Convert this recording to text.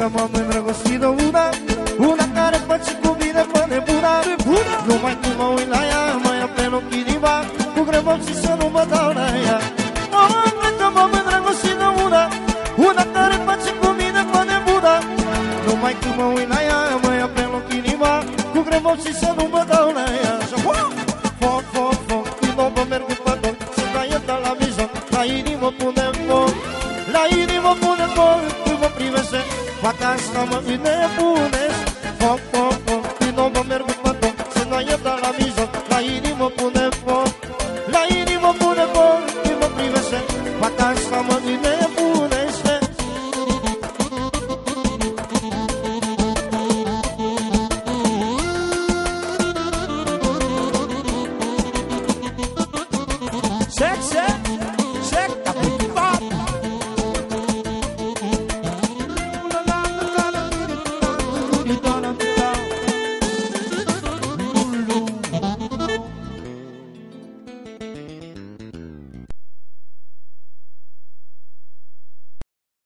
că m-am îndrăgostit de una care face cu mine pe nebuna. Numai când mă uit la ea, mă ia pe loc inima, cu greu mă și să nu mă dau la ea. Că m-am îndrăgostit de una care face cu mine pe nebuna. Numai când mă uit la ea, mă ia pe loc inima, cu greu mă și să nu mă dau la ea. Foc, foc, foc, din nou mă merg după tot, să taie de la mijloc, la inimă pune foc. La inimă pune foc, când mă privește, fata asta mă nebunesc. Foc, foc, foc, din nou mă merg după tot, să taie de la mijloc, la inimă pune foc. La inimă pune foc, când mă privește, fata asta mă nebunește. Sexy!